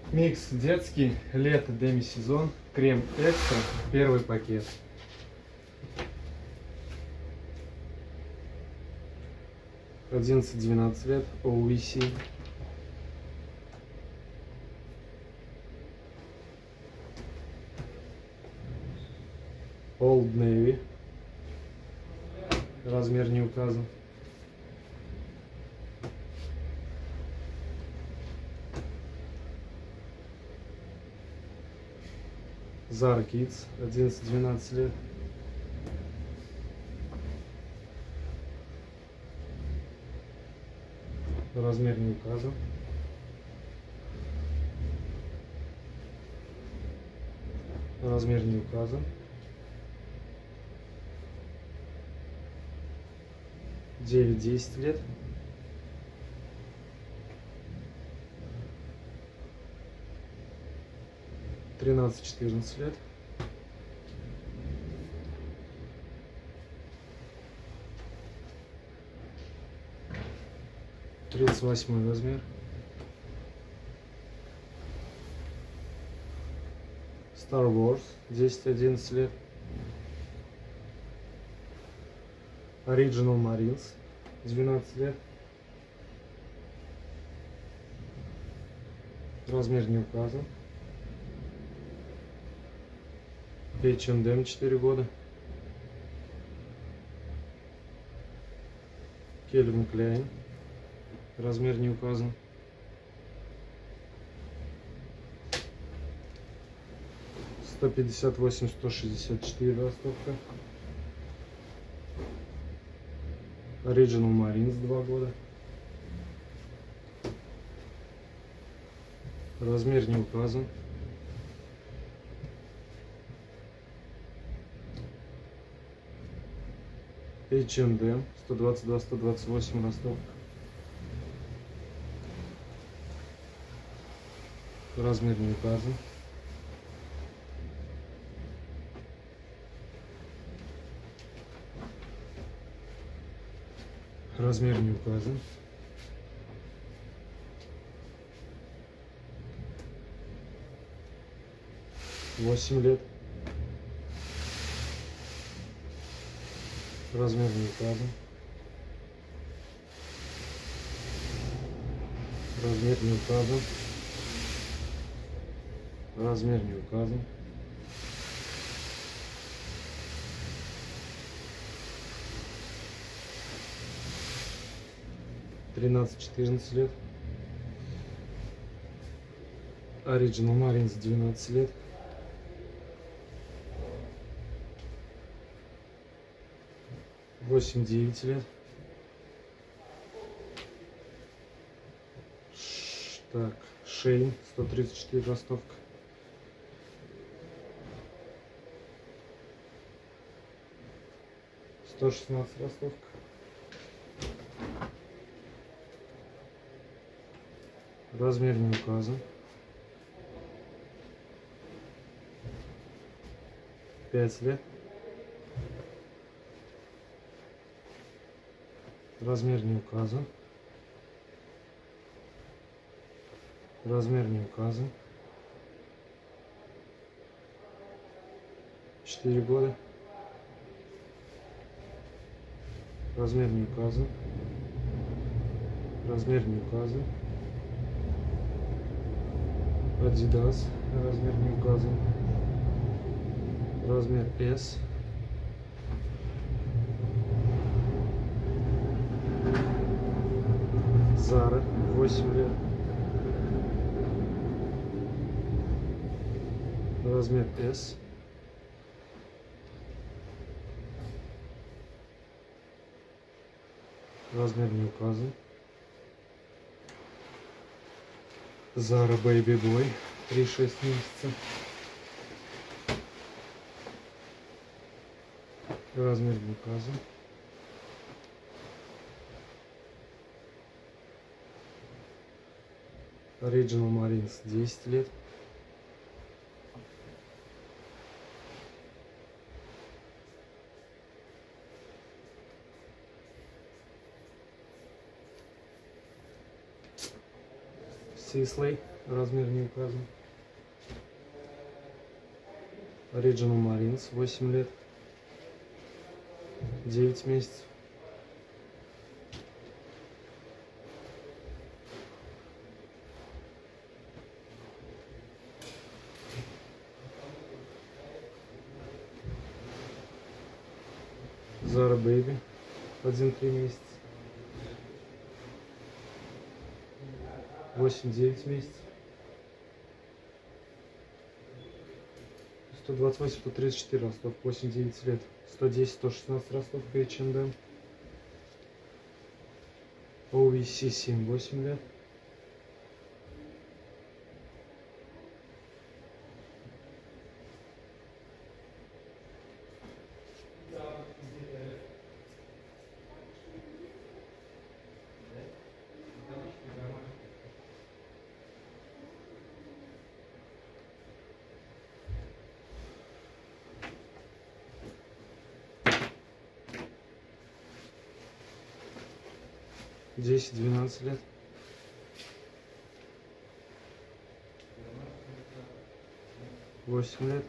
Микс детский, лето, демисезон, крем экстра, первый пакет. (11-12 лет), OVC. Old Navy. Размер не указан. Zara Kids, 11-12 лет. Размер не указан. Размер не указан. 9-10 лет. (13-14 лет). (38 размер). Star Wars, 10-11 лет. Original Marines, 12 лет. Размер не указан. H&M, 4 года. Calvin Klein. Размер не указан. (158-164) ростовка. Original Marines, 2 года. Размер не указан. H&M, 122-128 ростовка. Размер не указан. Размер не указан. (8 лет). Размер не указан. Размер не указан. Размер не указан. (13-14 лет). Original Marines, 12 лет. (8-9 лет). Так, Шейн, 134 ростовка. (116 ростовка). Размер не указан. 5 лет. Размер не указан. Размер не указан. 4 года. Размер не указан. Размер не указан. Adidas, размер не указан. Размер S. Zara, 8 лет. Размер S. Размер не указан. Zara Baby Boy, 3-6 месяцев. Размер не указан. Original Marines, 10 лет. Сислей, размер не указан. Original Marines, 8 лет, 9 месяцев. Zara Baby, 1-3 месяца. 8-9 месяцев. 128-134 ростов, 8-9 лет. 110-116 ростов, H&M. OVC 7-8 лет. Десять, 12 лет. Восемь лет.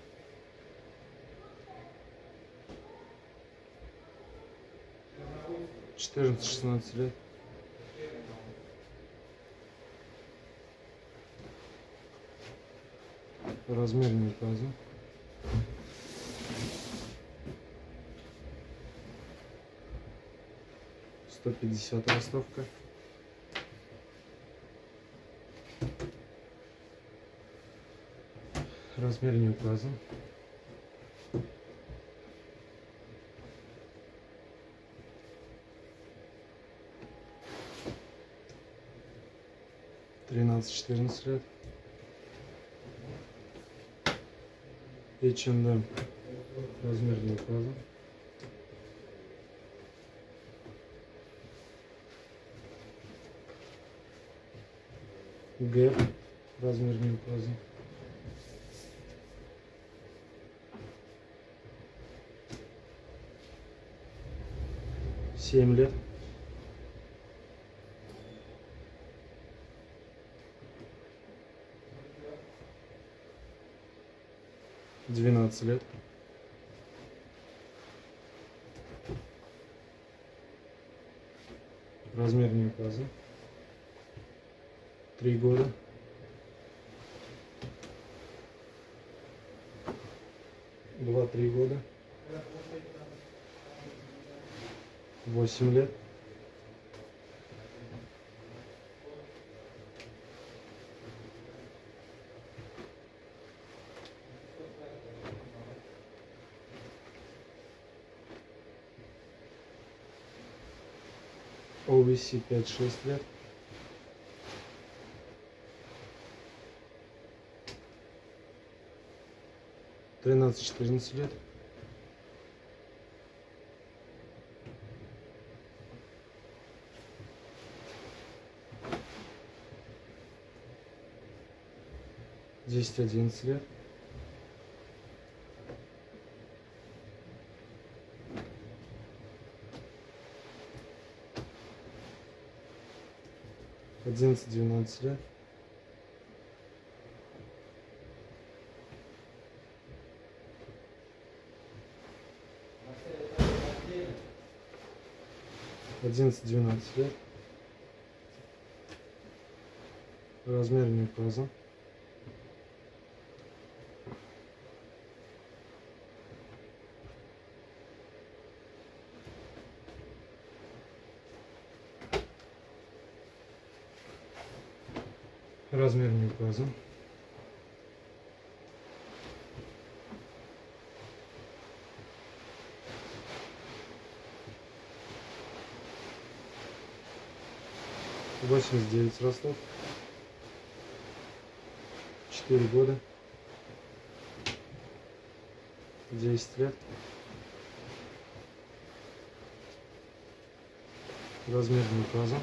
Четырнадцать, 16 лет. Размер не указан. $150 ростовка. Размер не указан. Тринадцать-14 лет. H&M. Размер не указан. Гэп. Размер не указан. Семь лет. Двенадцать лет. Размер не указан. 3 года. 2-3 года. 8 лет. OVC 5-6 лет. Тринадцать-14 лет. Десять-11 лет. Одиннадцать-12 лет. Одиннадцать-12 лет. Размер не указан. Размер не указан. Восемьдесят 9 ростов. 4 года. 10 лет. Размер не указан.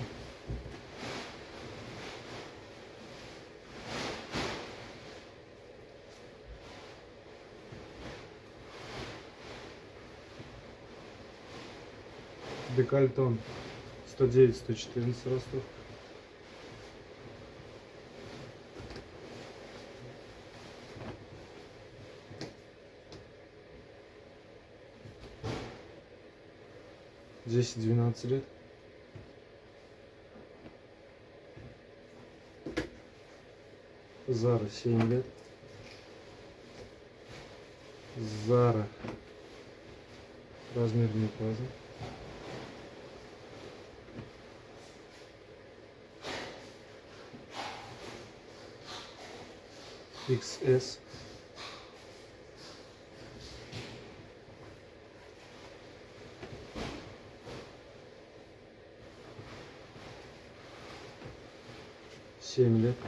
Декольтон 109-114 ростов. 10-12 лет. Зара 7 лет. Зара размер не указан. XS. Семь лет.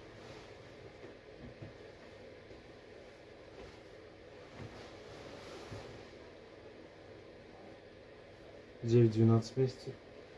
Девять-12 месяцев.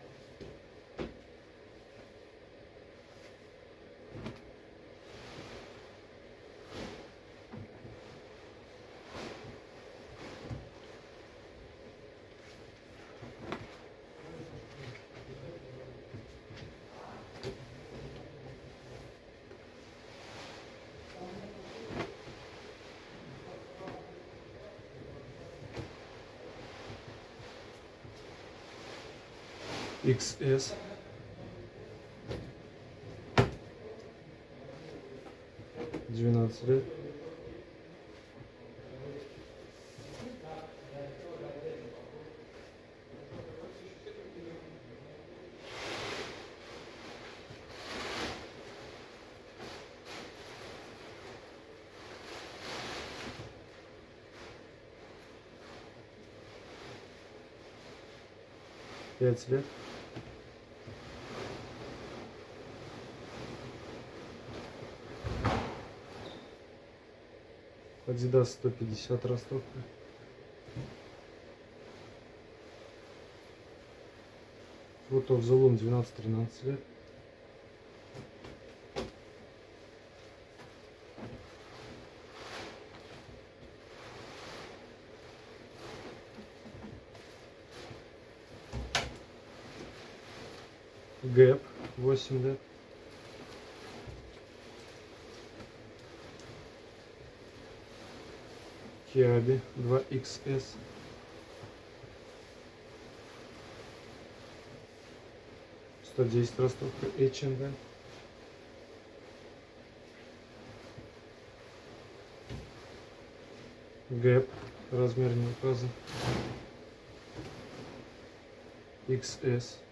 XS. Двенадцать лет. Пять лет. Adidas 150 ростовка. Фото в Залун 12-13 лет. Гэп 8 лет. Киаби 2XS. Сто-10 ростовка H&M. Гэп, размер не указан. XS.